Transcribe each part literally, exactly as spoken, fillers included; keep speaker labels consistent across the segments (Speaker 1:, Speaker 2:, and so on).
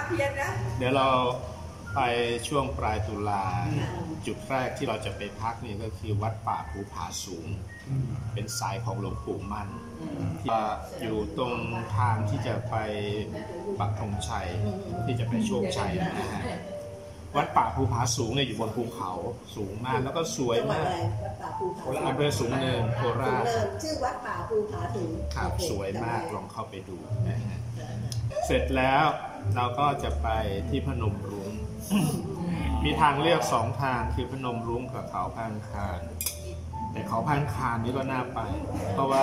Speaker 1: เพียนนะ
Speaker 2: เดี๋ยวเราไปช่วงปลายตุลาจุดแรกที่เราจะไปพักนี่ก็คือวัดป่าภูผาสูงเป็นสายของหลวงปู่มั่นที่อยู่ตรงทางที่จะไปปักธงชัยที่จะไปโชคชัยนะฮะวัดป่าภูผาสูงเนี่ยอยู่บนภูเขาสูงมากแล้วก็สวยมากอำเภอสูงเนินโคราช
Speaker 1: ชื่อวัดป่าภูผาสูง
Speaker 2: ครับสวยมากลองเข้าไปดูนะฮะเสร็จแล้วเราก็จะไปที่พนมรุ้งมีทางเลือกสองทางคือพนมรุ้งกับเขาพังคานแต่เขาพังคานนี่ก็น่าไปเพราะว่า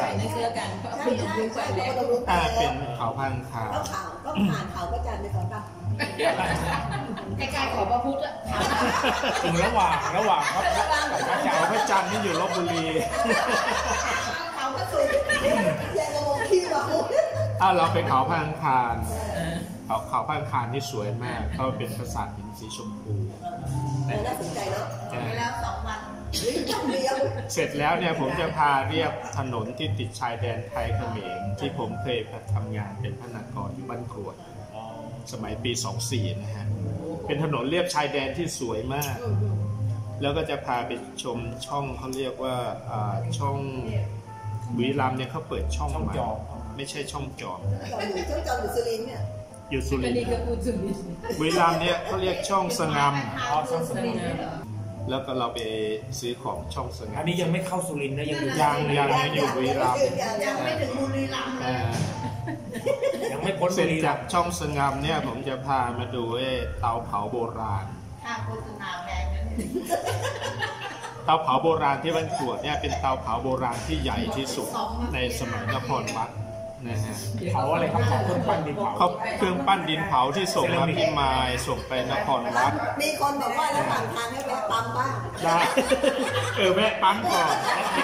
Speaker 2: ถ้าเป็นเขาพังคาน
Speaker 1: ก็ข่าวก็ผ่านเขาพระจันทร์ไปก่อนป่ะ
Speaker 3: ใกล้ๆขอพระพุทธ
Speaker 4: ถึงระหว่างระหว่างครับ
Speaker 2: เขาพระจันทร์นี่อยู่ลบบุรี
Speaker 1: เขาก็สวยแย่งงที่ว่า
Speaker 2: ถ้าเราไปเขาพังคานเขาเขาพังคานนี่สวยมากเขาเป็นปราสาทหินสีชมพู
Speaker 1: น่าสนใจเนาะแล้วสองวัน
Speaker 2: เสร็จแล้วเนี่ยผมจะพาเรียบถนนที่ติดชายแดนไทยเขมรที่ผมเคยทำงานเป็นพนักงานอยู่บ้านกรวดสมัยปีสองสี่นะฮะเป็นถนนเรียบชายแดนที่สวยมากแล้วก็จะพาไปชมช่องเขาเรียกว่าช่องบุรีรัมย์เนี่ยเขาเปิดช่องใหม่ไม่ใช่ช่องจอม
Speaker 1: ช่องจอมอยู่สุรินทร์เนี่ย
Speaker 2: อยู่สุรินทร์บุรีรัมย์เนี่ยเขาเรียกช่องสงามแล้วก็เราไปซื้อของช่องสงาม
Speaker 4: อันนี้ยังไม่เข้าสุรินทร์นะยังอยู่
Speaker 2: ยังยังยังอยู่บุรีรัมย์
Speaker 1: ยังไม่ถึงบุรีรัมย์
Speaker 4: ยังไม่พ้น
Speaker 2: เสร็จจากช่องสงามเนี่ยผมจะพามาดูเตาเผาโบราณ
Speaker 1: ค่าโฆษณาแพงนั้น
Speaker 2: เตาเผาโบราณที่บ้านกรวดเนี่ยเป็นเตาเผาโบราณที่ใหญ่ที่สุดในสมัยนครวัดนะฮะ
Speaker 4: เผาอะไรครับเผาเครื่องปั้นดินเผา
Speaker 2: เขาเครื่องปั้นดินเผาที่ส่งมาพิมายส่งไปนครวัด
Speaker 1: มีคนบอกว่าระหว่างทางให้แวะปั๊มบ้าง
Speaker 2: ได้เออแวะปั๊มก่อน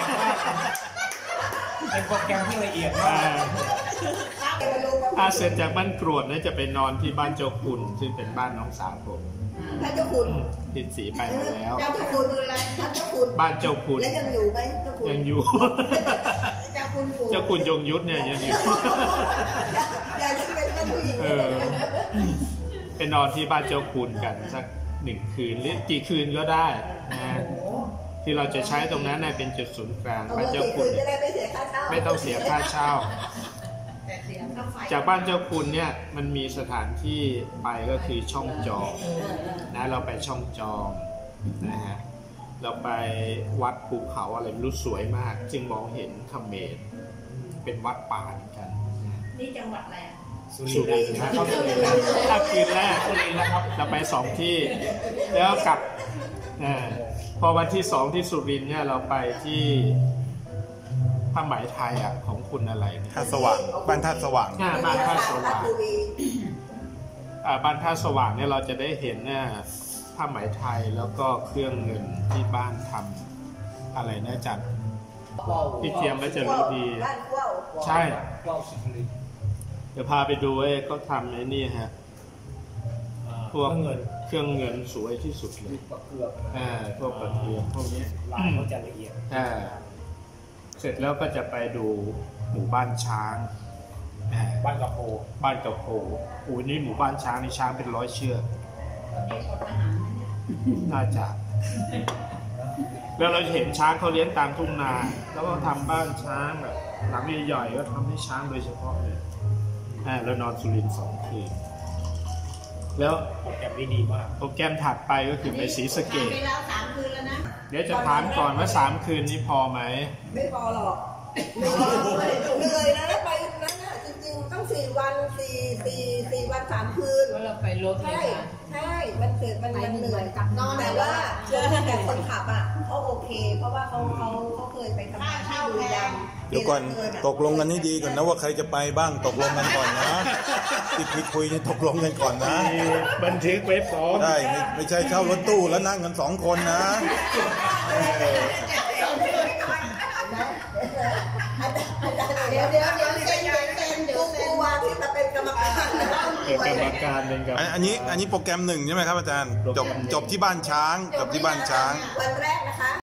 Speaker 4: เป็นโปรแกรมที่ละเอียดมาก
Speaker 2: อาเสร็จจากบ้านกรวดเนี่ยจะไปนอนที่บ้านเจ้าคุณซึ่งเป็นบ้านน้องสาวผม
Speaker 1: บ้านเจ้าคุณ
Speaker 2: ติดสีไปแล้ว
Speaker 1: เจ้าคุณอะไรบ้านเจ้าคุณ
Speaker 2: บ้านเจ้าคุณ
Speaker 1: แล้วยังอยู่ไหมเจ้าคุณ
Speaker 2: ยังอยู่
Speaker 1: เจ้าคุณ
Speaker 2: เจ้าคุณยงยุทธเนี่ยยังอยู่
Speaker 1: อยากจะเป็นผู้หญิง
Speaker 2: เออไปนอนที่บ้านเจ้าคุณกันสักหนึ่งคืนหรือกี่คืนก็ได้นะที่เราจะใช้ตรงนั้นเป็นจุดศูนย์กลางบ้านเจ้าคุณไม่ต้องเสียค่าเช่าจากบ้านเจ้าคุณเนี่ยมันมีสถานที่ไปก็คือช่องจอมนะเราไปช่องจอมนะฮะเราไปวัดภูเขาอะไรรู้สวยมากจึงมองเห็นเขมรเป็นวัดป่าเหมือนกัน
Speaker 1: นี่จังหวัดอะไร
Speaker 2: สุรินทร์นะครับถ้าคืนแรกสุรินทร์นะครับเราไปสองที่แล้วกลับพอวันที่สองที่สุรินทร์เนี่ยเราไปที่ผ้าไหมไทยอ่ะของคุณอะไร
Speaker 5: ท่าสว่างบ้านท่าสว่าง
Speaker 2: บ้านท่าสว่างบ้านท่าสว่างเนี่ยเราจะได้เห็นเนี่ยผ้าไหมไทยแล้วก็เครื่องเงินที่บ้านทำอะไรนะจันพี่เทียมแล้วจะรู้ดีใช่เดี๋ยวพาไปดูไอ้ก็ทำไอ้นี่ฮะพวกเครื่องเงินสวยที่สุดเลยอ่าพวกกระเทียมพวกนี้
Speaker 4: ลายเขาจะละเอียด
Speaker 2: อ่าเสร็จแล้วก็จะไปดูหมู่บ้านช้าง
Speaker 4: บ้านกระโพ
Speaker 2: บ้านกระโพโอ้ยนี่หมู่บ้านช้างในช้างเป็นร้อยเชือกน่าจะแล้วเราจะเห็นช้างเขาเลี้ยงตามทุ่งนาแล้วก็ทำบ้านช้างแบบหลังใหญ่ๆก็ทำให้ช้างโดยเฉพาะเลยอ่าแล้วนอนสุรินทร์สองคืนแล้ว
Speaker 4: โปรแกรมดีมาก
Speaker 2: โปรแกรมถัดไปก็คือไปศรีสะเกษ
Speaker 1: ไปแล้วสามคืนแล้วนะ
Speaker 2: เดี๋ยวจะถามก่อนว่าสามคืนนี้พอไหม
Speaker 1: ไม่พอหรอกเหนื่อยนะไปนั้นน่ะจริงๆต้องสี่วันสี่สี่สี่วันสามคืน
Speaker 3: เราไปรถ
Speaker 1: ใช่ใช่มันเกิดมันเหนื่อยกับนอนแต่ว่าแต่คนขับอ่ะเขาโอเคเพราะว่าเขาเขาเขาเคยไปทำงานที่บุรีรัมย์
Speaker 5: เดี๋ยวก่อนตกลงกันให้ดีก่อนนะว่าใครจะไปบ้างตกลงกันก่อนนะที่คุยคุยนี่ตกลงกันก่อนนะ
Speaker 2: บันทึกไว้พร้อม
Speaker 5: ได้ไม่ไม่ใช่เช่ารถตู้แล้วนั่งกันสองคนนะ
Speaker 1: เดี๋ยวเดี๋ยวเดี๋ยวเซ็นเดี๋ยวเซ็นเดี๋ยวเซ็นวางที่มาเป็นกรรมการ
Speaker 2: เป็นกรรมการเป็นกับ
Speaker 5: อันนี้อันนี้โปรแกรมหนึ่งใช่ไหมครับอาจารย์จบจบที่บ้านช้างจบที่บ้านช้าง
Speaker 1: วันแรกน